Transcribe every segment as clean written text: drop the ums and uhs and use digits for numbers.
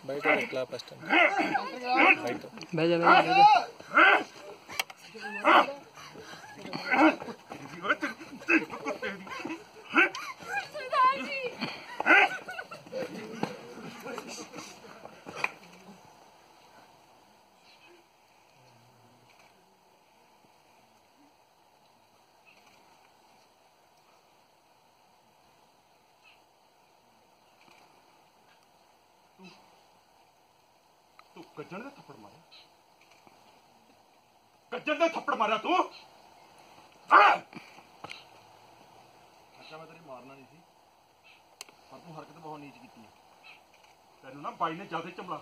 बैठो निकला फर्स्ट बैठो बैठ जा तू गज्जन दे थप्पड़ मारा गज्जन दे थप्पड़ मारा तू अच्छा मैं तेरी मारना नहीं सी पर तू हरकत बहुत नीच की तेन ना बाई ने ज्यादा चमला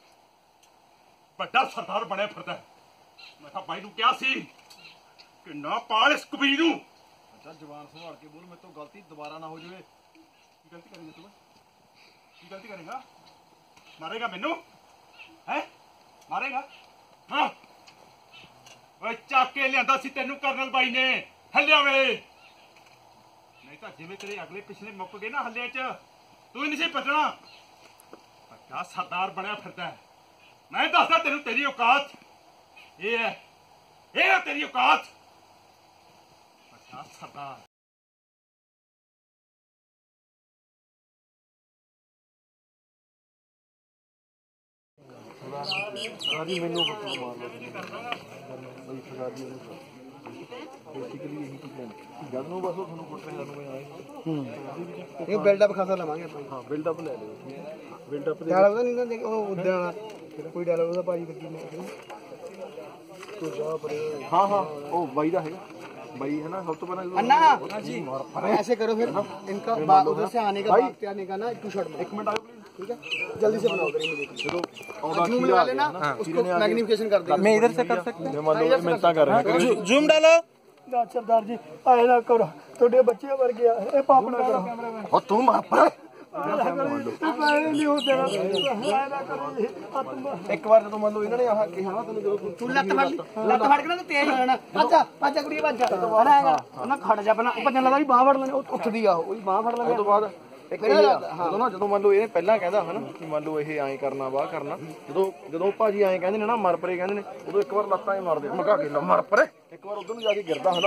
बड़ा सरदार बने फिरदा मैं कहा बाई नूं क्या सी कि ना पाल इस कबीर नूं अच्छा जवान संभाल के बोल मैं तो गलती दोबारा ना हो जाए की गलती करेगा तू की गलती करेगा मारेगा मैनू है मारेगा हाँ चाके लिया सी तेनू करनल बाई ने हलिया वे नहीं तो जिवें तेरे अगले पिछले मुक गए ना हलिया च तू नहीं सी बचना बड़ा सरदार बनया फिरदा है मैं दसदा तेनू तेरी औकात ये है तेरी औकात बड़ा सरदार सरदारी मैनू मार लो भाई सरदारी बेसिकली यही कुछ है जब नु बस ਤੁਹਾਨੂੰ ਕੁੱਟ ਰਿਹਾ ਨੂੰ ਮੈਂ ਆਏ ਇਹ ਬਿਲਡ ਅਪ ਖਾਸਾ ਲਵਾਂਗੇ ਆਪਾਂ ਹਾਂ ਬਿਲਡ ਅਪ ਲੈ ਲਿਓ ਬਿਲਡ ਅਪ ਡਾਇਲੌਗ ਨਹੀਂ ਨਾ ਉਹ ਉਦਾਂ ਕੋਈ ਡਾਇਲੌਗ ਦਾ ਭਾਜੀ ਲੱਗੀ ਮੈਂ ਤੂੰ ਜਾ ਪਰ ਹਾਂ ਹਾਂ ਉਹ ਬਾਈ ਦਾ ਹੈਗਾ भाई है ना सब तो पहले अन्ना जी ऐसे करो फिर इनका उधर से आने का भागते आने का ना टू शॉट में 1 मिनट आओ ठीक है जल्दी से बनाओ चलो जूम लगा लेना उसको मैग्निफिकेशन कर देंगे मैं इधर से कर सकते हैं मान लो मिलता कर रहे हैं जूम डालो सरदार जी आए ना करो थोड़े बच्चे मर गया ए पाप ना करो और तुम पर एक बार जो मान लो इन्होंने यहाँ कहा ना तू तू लत फड़ के ना तेज हो जाना अच्छा अच्छा कुड़ी बच्चा बनाएगा ना खड़ जा बना भजन लगा भी बाह फड़ लेने ਉੱਠਦੀ ਆ ਉਹ ਬਾਹ ਫੜ ਲੈਂਦੇ ਤੋਂ ਬਾਅਦ ਜਦੋਂ ਮੰਨ ਲਓ ਇਹ ਪਹਿਲਾਂ ਕਹਿੰਦਾ ਹਨਾ ਕਿ ਮੰਨ ਲਓ ਇਹ ਐਂ ਕਰਨਾ ਵਾਹ ਕਰਨਾ ਜਦੋਂ ਭਾਜੀ ਐਂ ਕਹਿੰਦੇ ਨੇ ਨਾ ਮਰ ਪਰੇ ਕਹਿੰਦੇ ਨੇ ਉਦੋਂ ਇੱਕ ਵਾਰ ਲੱਤਾਂ ਹੀ ਮਾਰਦੇ ਮਗਾ ਕੇ ਮਰ ਪਰੇ ਇੱਕ ਵਾਰ ਉਧਰ ਨੂੰ ਜਾ ਕੇ ਗਿਰਦਾ